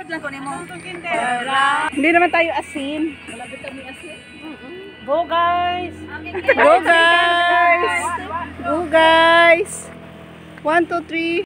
Sulod lang ko nimo. Hindi naman tayo asin. Malapit kami asin. Go guys! Go guys! Go guys! 1, 2, 3.